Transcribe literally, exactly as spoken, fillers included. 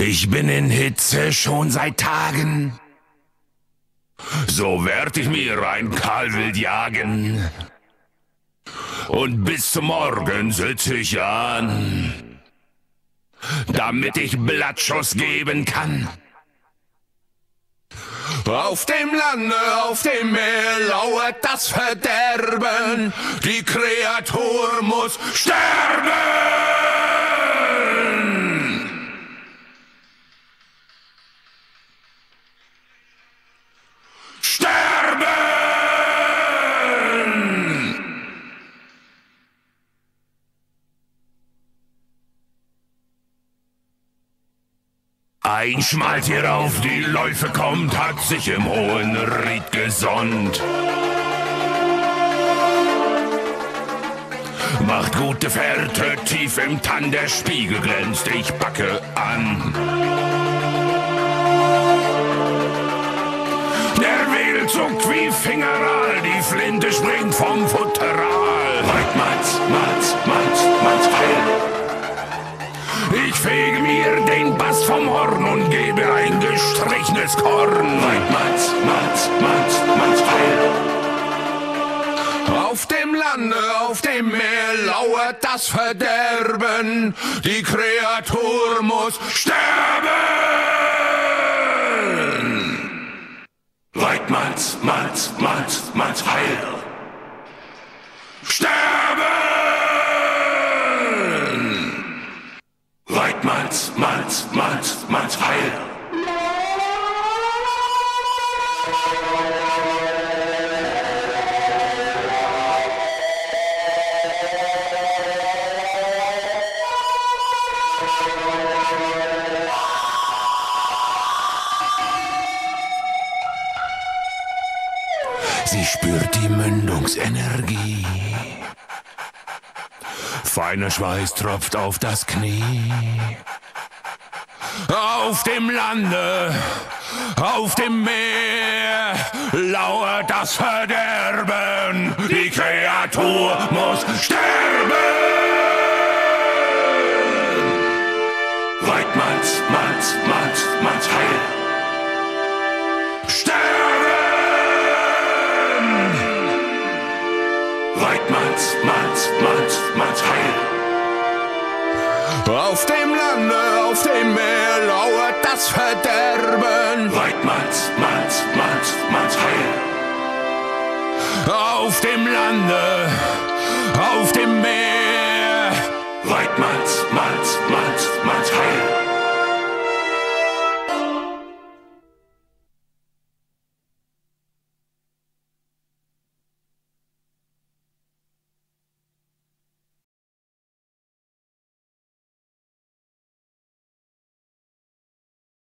Ich bin in Hitze schon seit Tagen, so werd ich mir ein Kahlwild jagen. Und bis zum Morgen sitze ich an, damit ich Blattschuss geben kann. Auf dem Lande, auf dem Meer lauert das Verderben, die Kreatur muss sterben! Sterben! Ein Schmaltier auf die Läufe kommt, hat sich im hohen Ried gesonnt. Macht gute Fährte, tief im Tann, der Spiegel glänzt, ich backe an. Der Wedel zuckt wie Fingeral, die Flinte springt vom Futteral. Waidmanns, Manns, Manns, Manns, Heil. Ich fege mir den Bass vom Horn und gebe ein gestrichenes Korn. Waidmanns, Manns, Manns, Manns, Heil. Auf dem Lande, auf dem Meer lauert das Verderben, die Kreatur muss sterben. Waidmanns, Manns, Manns, Manns, Heil. Sterben! Waidmanns, Manns, Manns, Manns, Heil. Sie spürt die Mündungsenergie. Feiner Schweiß tropft auf das Knie. Auf dem Lande, auf dem Meer lauert das Verderben. Die Kreatur muss sterben. Waidmanns, Manns, Manns, Manns, Heil. Sterben! Waidmanns, Manns, Manns, Manns, Heil. Auf dem Lande, auf dem Meer lauert das Verderben. Waidmanns, Manns, Manns, Manns, Heil. Auf dem Lande, auf dem Meer